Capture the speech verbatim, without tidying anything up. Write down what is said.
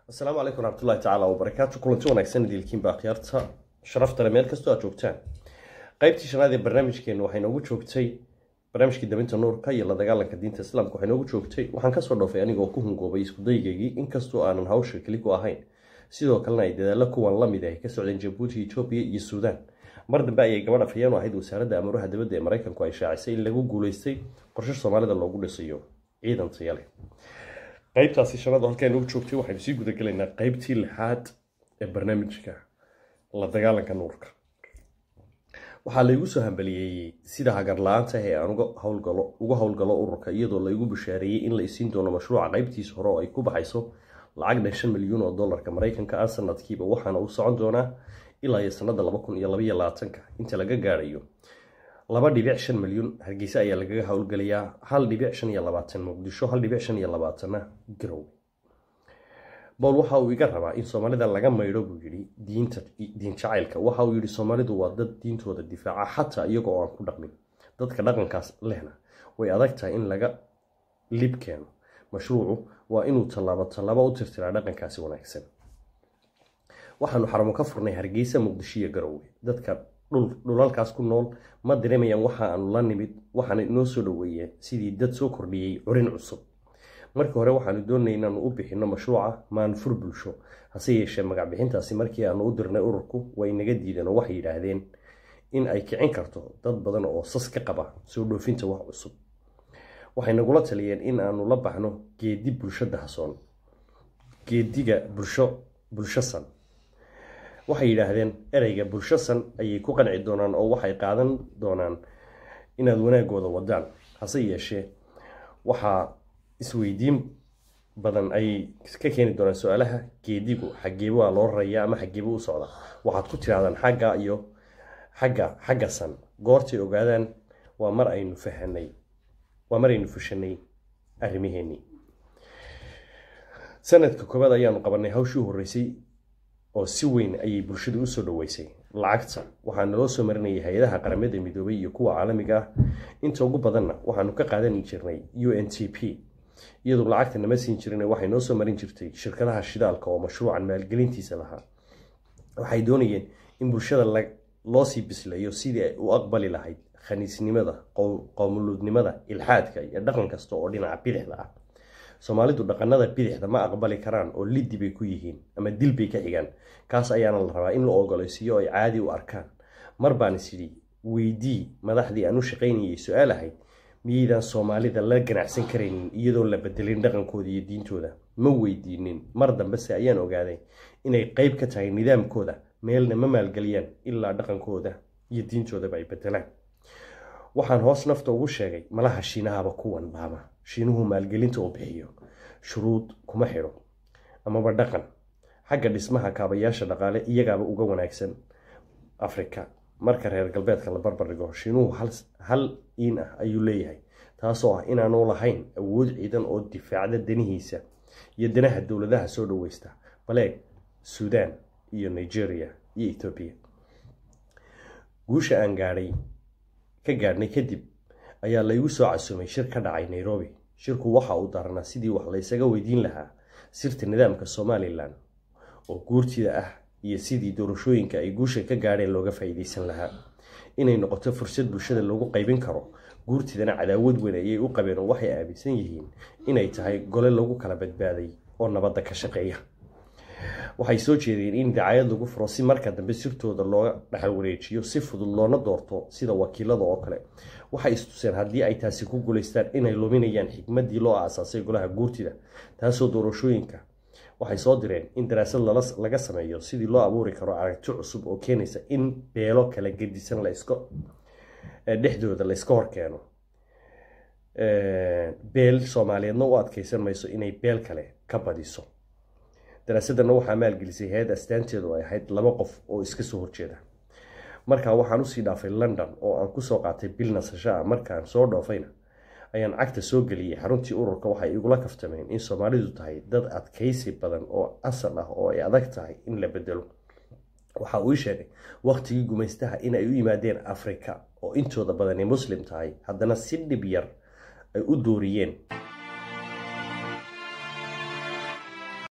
السلام عليكم ورحمة الله تعالى وبركاته. كلنتي wanaagsan idilkiin baa khiyaarta sharafta meel kasto aad joogtaan. qaybtii shanaad ee barnaamijkeena waxay noogu joogtay barnaamijkii dabinta nuurka iyo la dagaalanka diinta islaamka waxay noogu joogtay waxaan ka soo dhoofay anigoo ku hungoobay isku daygaygii inkastoo aanan hawsha kali ku ahayn sidoo kalena ay dadaalo kuwan la mid ah ka socdeen Djibouti, Ethiopia iyo Suudaan. mar dambe ayay gabadha Afayeen ahayd wasaaradda amruha dibadda ee Mareykanku ay shaacisay in lagu guuleystay qorshe Soomaalida loogu dhisayo ciidan tayo leh. qaybtaasi shanaad halkeen ugu joogtay waxaynu sii guda galaynaa qaybtii lixaad ee barnaamijka la dagaalanka nuurka. waxaa la igu soo hambaliyay sida hagar la'aanta ee aan uga hawlgalo uga hawlgalo ururka iyadoo la igu bishaareeyay in la isiin doono mashruuca qaybtiisa hore oo ay ku baxayso lacag shan milyan oo dollarka Mareykanka ah sanadkiiba waxaana uu socon doonaa ilaa sanadda laba kun iyo laba iyo labaatan inta laga gaarayo laba dhibic shan milyan Hargeysa ayaa laga hawlgalayaa hal dhibic shan iyo labaatan Muqdisho hal dhibic shan iyo labaatan Garowe. bool waxa uu iga rabaa in Soomaalida laga maydho buu yiri diinta diin jacaylka waxa uu yiri Soomaalidu waa dad diintooda difaaca xataa iyagoo aan ku dhaqmin dadka dhaqankaas lehna way adag tahay in laga lib keeno. mashruucu waa inuu tallaabo tallaabo u tirtiraa dhaqankaasi wanaagsan. waxaanu xaramo ka furnay Hargeysa, Muqdisho iyo Garowe. dadka dhulalkaas ku nool ma dareemayaan waxa aanu la nimid waxaana inoo soo dhaweeyeen sidii dad soo kordhiyay curin cusub. markii hore waxaanu doonaynaa inaanu u bixino mashruuca maanfur bulsho hase yeeshee magac bixintaasi markii aanu u dirnay ururku way naga diideen oo waxay yiraahdeen in ay kicin karto dad badan oo sas ka qaba soo dhoofinta wax cusub. waxay nagula taliyeen in aanu la baxno geedi bulshada hasoon geediga bulsho bulshasan. waxay yiraahdeen ereyga bulshasan ayay ku qanci doonaan oo waxay qaadan doonaan inaad wanaagooda wadaan. hase yeeshee waxa isweydiin badan ay ka keeni doonaan su'aalaha geedigu xageebo waa loo rayaa ama xageebo u socda. waxaad ku tiraadaan xagga iyo xagga xagga san goortii ogaadaan waa mar aynu fahanay waa mar aynu fushanay arrimaheeni. sanadka koobaad ayaanu qabanay hawshii horeysay oo si weyn ayay bulshadu u soo dhaweysay. lacagta waxaa naloo soo marinayay hay'adaha qaramada midoobay iyo kuwa caalamiga ah inta ugu badanna waxaanu ka qaadan jirnay U N D P iyadoo lacagta nama siin jirnay waxay noo soo marin jirtay shirkadaha shidaalka oo mashruucan maalgelintiisa lahaa. waxay doonayeen in bulshada loo sii bislayo sidii ay u aqbali lahayd khaniisnimada qowmuluudnimada ilxaadka iyo dhaqan kasta oo dhinaca bidixda ah. Soomaalidu dhaqanada bidixda ma aqbali karaan oo liddi bay ku yihiin ama dil bay ka xigaan kaas ayaana la rabaa in la ogolaysiyo ay caadi u arkaan. mar baan sidii weydii madaxdii aanu shaqaynayay su'aal ahayd miyaydan Soomaalida la ganacsan karaynin iyadoo la bedelin dhaqankooda iyo diintooda. ma weydiinin mar dambe se ayaan ogaaday inay qayb ka tahay nidaamkooda meelna ma maalgeliyaan ilaa dhaqankooda iyo diintooda ay bedelaan. waxaan hoos nafta ugu sheegay malaha Shiinahaba kuwan baaba Shiinuhu maalgelinta uu bixiyo shuruud kuma xiro amaba dhaqan xagga dhismaha kaabayaasha dhaqaale iyagaaba uga wanaagsan Afrika. marka reer galbeedka la barbar dhigo Shiinuhu hal hal in ah ayuu leeyahay taasoo ah inaanu lahayn awood ciidan oo difaacda danihiisa iyo danaha dawladaha soo dhaweysta baleeg Suudaan iyo Nigeria iyo Ethiopia. guusha aan gaaray ka gaarnay kadib ayaa la igu soo casumay shir ka dhacay Nairobi. shirku waxa uu daarnaa sidii wax la isaga weydiin lahaa sirta nidaamka Somaliland oo guurtida ah iyo sidii doorashooyinka ay guusha ka gaareen looga faa'iideysan lahaa inay noqoto fursad bulshada lagu qaybin karo. guurtidana cadaawad weyn ayay u qabeen oo waxay aaminsan yihiin inay tahay gole lagu kala badbaaday oo nabadda ka shaqeeya. waxay soo jeedeen in dacayad lagu furo si marka dambe sirtooda looga dhaxal wareejiyo si fudud loona doorto sida wakiilada oo kale. waxay istuseen haddii ay taasi ku guuleystaan inay luminayaan xigmadii loo aasaasay golaha guurtida taasoo doorashooyinka. waxay soo direen in daraasad laga sameeyo sidii loo abuuri karo aragti cusub oo keenaysa in beelo kala gedisan la iska dhexdooda la iska horkeeno. beel Soomaaliyeedna u adkeysan mayso inay beel kale ka badiso. daraasadana waxaa maalgelisay hay'ad astaanteedu ay ahayd laba qof oo iska soo horjeeda. markaa waxaan u sii dhaafay London oo aan ku soo qaatay bil nasasho. markaan soo dhoofayna ayaan cagta soo geliyay xaruntii ururka. waxay igula kaftameen in Soomaalidu tahay dad adkaysi badan oo asal ah oo ay adag tahay in la bedelo. waxa uu sheegay waqtigii gumaystaha in ay u yimaadeen Afrika oo intooda badan ay Muslim tahay haddana si dhib yar ay u dooriyeen